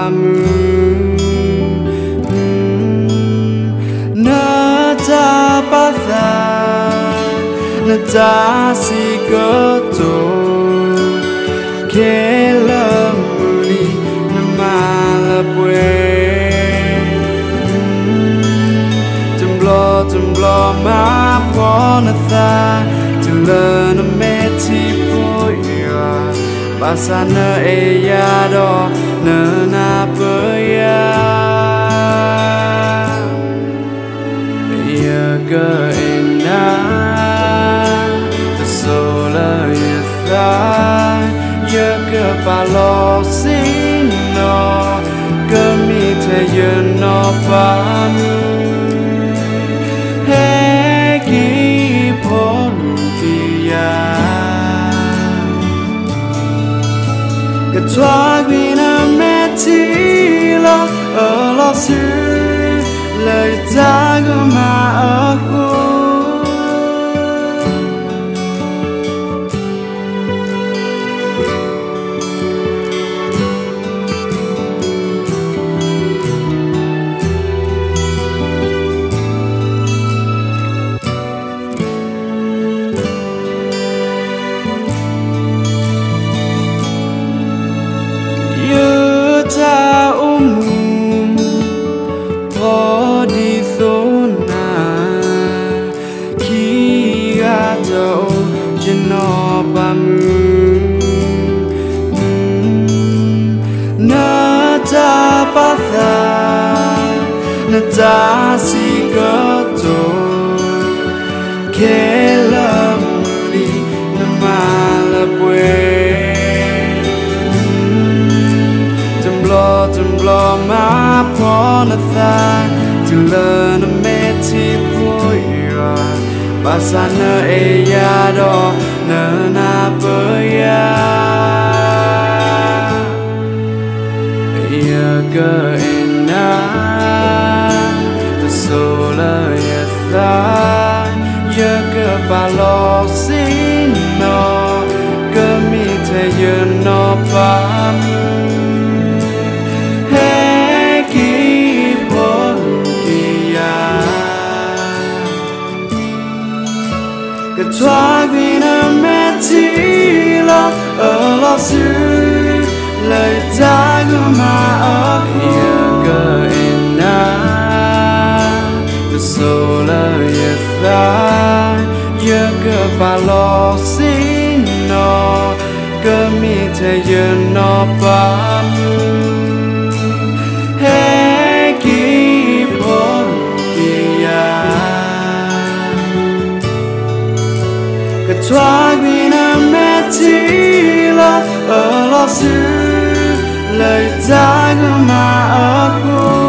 mu na ta pa tha na ta si ko to ke la mu li na ma la pwe tum blo ma po na tha to learn a meti po ya pasana e ya do na na po ya ya ga ina the sola ya tha ya ga pa lo sin no ga mi te ya no pa mu Toi qui ne metti là là sur le tag ma ta po di thona ki ato jino pa mu na ta pa tha na ta si ko to ke la muri na ma la pwe Blow my upon a thigh to learn a meti poya Basana e yado na na poya Ya ga ina the sola ya thigh Ya ga balo sino Ga mi te ya no pa mu Toi qui ne metti là sur le tag ma ya ina the sola ya tha ya ga pa lo sino ga mi te ya no pa mu Toi qui ne metti là sur le tag ma